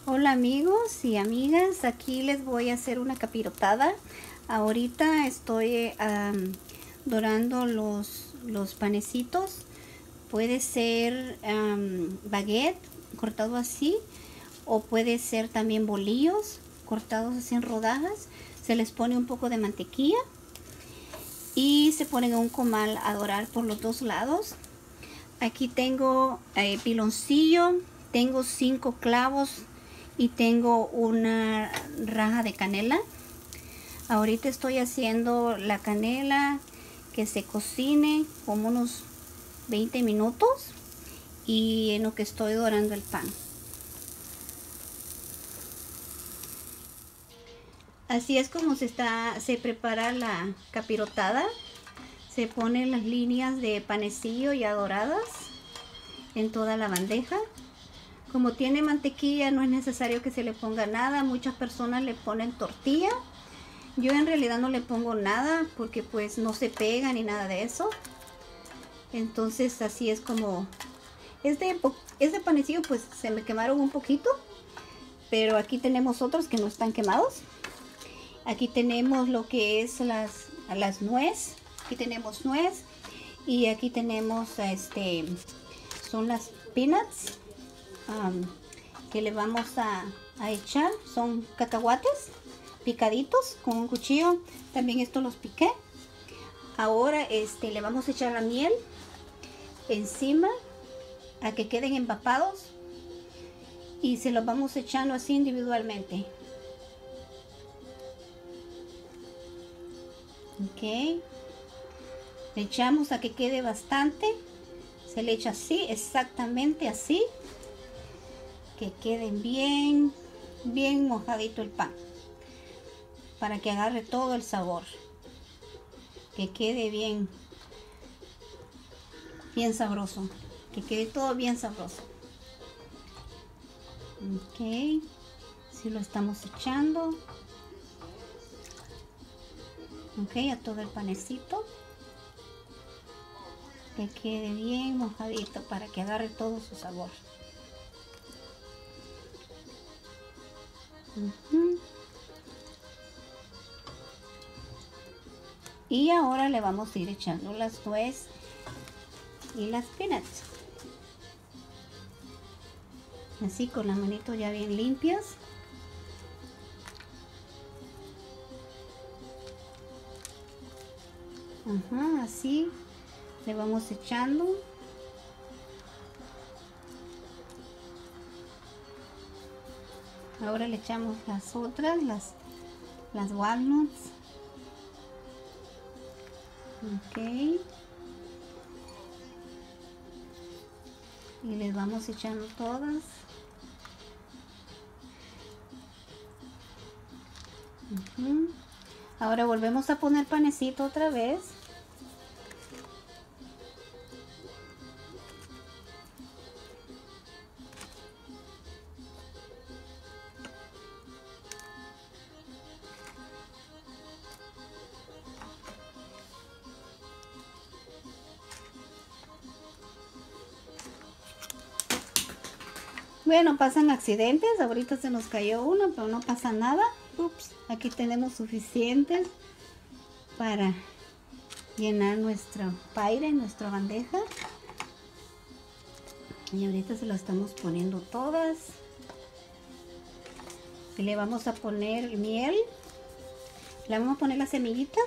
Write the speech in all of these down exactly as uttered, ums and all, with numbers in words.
Hola amigos y amigas, aquí les voy a hacer una capirotada. Ahorita estoy um, dorando los, los panecitos. Puede ser um, baguette cortado así, o puede ser también bolillos cortados así en rodajas. Se les pone un poco de mantequilla y se ponen en un comal a dorar por los dos lados. Aquí tengo eh, piloncillo, tengo cinco clavos y tengo una raja de canela. Ahorita estoy haciendo la canela que se cocine como unos veinte minutos y en lo que estoy dorando el pan. Así es como se está se prepara la capirotada. Se ponen las líneas de panecillo ya doradas en toda la bandeja. Como tiene mantequilla, no es necesario que se le ponga nada. Muchas personas le ponen tortilla. Yo en realidad no le pongo nada porque pues no se pega ni nada de eso. Entonces así es como... Este, este panecillo pues se me quemaron un poquito. Pero aquí tenemos otros que no están quemados. Aquí tenemos lo que es las, las nuez. Aquí tenemos nuez. Y aquí tenemos este... son las peanuts. Um, que le vamos a, a echar. Son cacahuates picaditos con un cuchillo. También estos los piqué. Ahora este le vamos a echar la miel encima a que queden empapados y se los vamos echando así individualmente. Ok, le echamos a que quede bastante. Se le echa así, exactamente así, que queden bien bien mojadito el pan para que agarre todo el sabor, que quede bien bien sabroso, que quede todo bien sabroso. Ok, si lo estamos echando, ok, a todo el panecito, que quede bien mojadito para que agarre todo su sabor. Uh-huh. Y ahora le vamos a ir echando las nueces y las peanuts, así con las manitos ya bien limpias. Ajá, así le vamos echando. Ahora le echamos las otras, las, las walnuts. Ok. Y les vamos echando todas. Uh-huh. Ahora volvemos a poner panecito otra vez. Bueno, pasan accidentes. Ahorita se nos cayó uno, pero no pasa nada. Ups, aquí tenemos suficientes para llenar nuestro paire, nuestra bandeja. Y ahorita se lo estamos poniendo todas. Y le vamos a poner miel. Le vamos a poner las semillitas.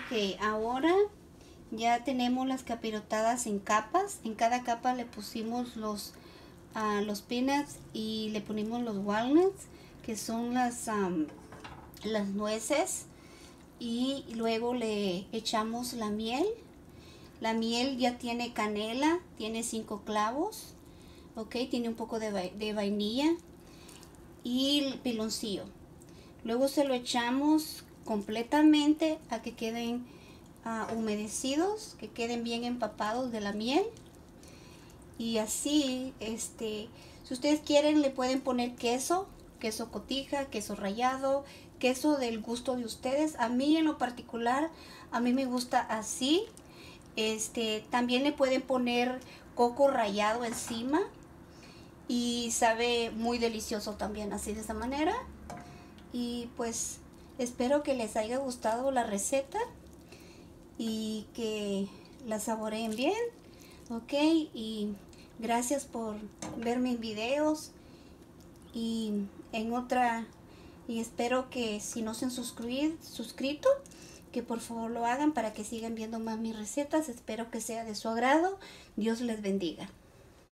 que ahora ya tenemos las capirotadas en capas. En cada capa le pusimos los, uh, los peanuts y le ponimos los walnuts, que son las, um, las nueces. Y luego le echamos la miel. La miel ya tiene canela, tiene cinco clavos, ok, tiene un poco de, va de vainilla y el piloncillo. Luego se lo echamos completamente a que queden uh, humedecidos, que queden bien empapados de la miel. Y así, este, si ustedes quieren, le pueden poner queso, queso cotija, queso rallado, queso del gusto de ustedes. A mí en lo particular, a mí me gusta así. Este, también le pueden poner coco rallado encima y sabe muy delicioso también así de esa manera. Y pues espero que les haya gustado la receta y que la saboreen bien, ok, y gracias por ver mis videos y en otra, y espero que si no se han suscrito, suscrito que por favor lo hagan para que sigan viendo más mis recetas. Espero que sea de su agrado. Dios les bendiga.